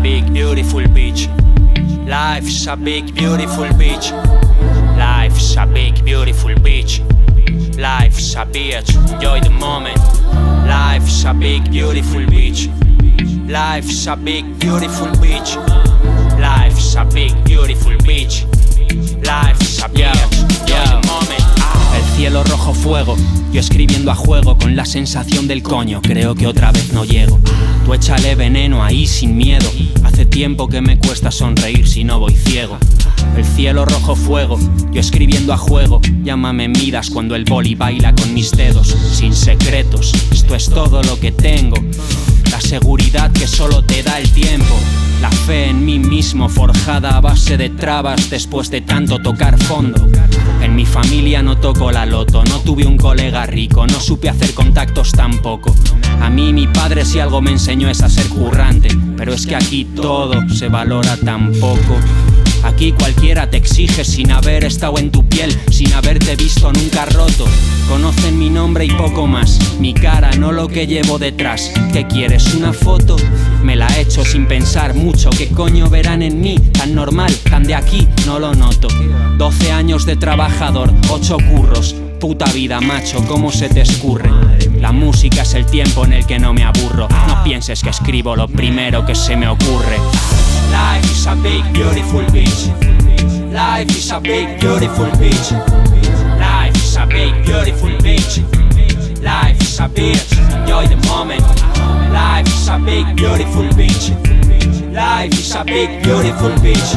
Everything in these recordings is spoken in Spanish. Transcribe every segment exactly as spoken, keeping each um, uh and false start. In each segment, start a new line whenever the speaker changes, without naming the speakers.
big beautiful beach. Life's a big beautiful beach. Life's a big beautiful beach. Life's a beach, enjoy the moment. Life's a big beautiful beach. Life's a big beautiful beach. Life's a big beautiful beach. Life's a beach, enjoy the moment.
El cielo rojo fuego, yo escribiendo a juego con la sensación del coño, creo que otra vez no llego. Tú échale veneno ahí sin miedo, hace tiempo que me cuesta sonreír si no voy ciego. El cielo rojo fuego, yo escribiendo a juego, llámame Midas cuando el boli baila con mis dedos. Sin secretos, esto es todo lo que tengo, la seguridad que solo te da el tiempo. La fe en mí mismo forjada a base de trabas después de tanto tocar fondo. En mi familia no toco la loto, no tuve un colega rico, no supe hacer contactos tampoco. A mí mi padre si algo me enseñó es a ser currante, pero es que aquí todo se valora tan poco. Aquí cualquiera te exige sin haber estado en tu piel, sin haberte visto nunca roto. Conocen mi nombre y poco más, mi cara, no lo que llevo detrás. ¿Qué quieres, una foto? Me la he hecho sin pensar mucho, ¿qué coño verán en mí? Tan normal, tan de aquí, no lo noto. doce años de trabajador, ocho curros, puta vida macho, ¿cómo se te escurre? La música es el tiempo en el que no me aburro, no pienses que escribo lo primero que se me ocurre.
Life is a big beautiful beach. Life is a big beautiful beach. Life is a big beautiful beach. Life is a beach, enjoy the moment. Life is a big beautiful beach. Life is a big beautiful beach.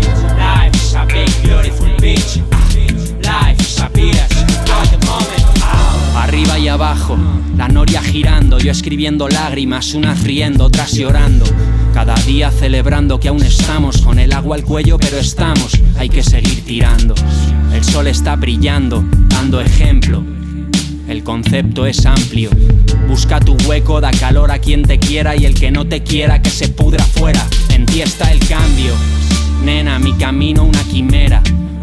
Life is a big beautiful beach. Life is a beach, enjoy the moment.
Arriba y abajo, la noria girando, yo escribiendo lágrimas, unas riendo, otras llorando. Cada día celebrando que aún estamos, con el agua al cuello pero estamos, hay que seguir tirando. El sol está brillando, dando ejemplo. El concepto es amplio. Busca tu hueco, da calor a quien te quiera y el que no te quiera que se pudra fuera. En ti está el cambio. Nena, mi camino una quimera.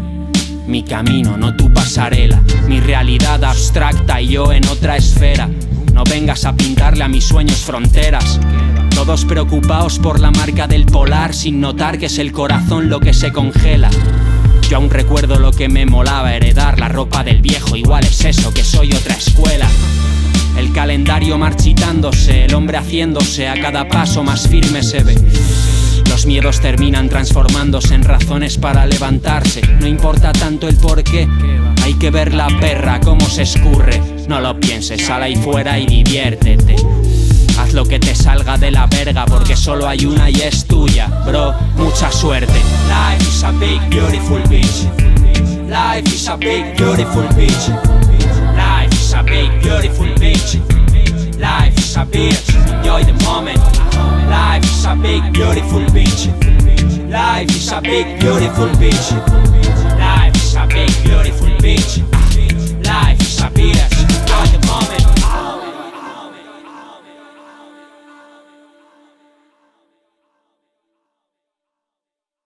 Mi camino, no tu pasarela. Mi realidad abstracta y yo en otra esfera. No vengas a pintarle a mis sueños fronteras. Todos preocupados por la marca del polar, sin notar que es el corazón lo que se congela. Yo aún recuerdo lo que me molaba heredar, la ropa del viejo, igual es eso, que soy otra escuela. El calendario marchitándose, el hombre haciéndose a cada paso más firme se ve. Los miedos terminan transformándose en razones para levantarse. No importa tanto el porqué, hay que ver la perra cómo se escurre. No lo pienses, sal ahí fuera y diviértete. Haz lo que te salga de la verga porque solo hay una y es tuya, bro, mucha suerte.
Life is a big beautiful beach. Life is a big beautiful beach. Life is a big beautiful beach. Life is a beach, enjoy the moment. Life is a big beautiful beach. Life is a big beautiful beach. Life is a big beautiful beach. Life is a beach.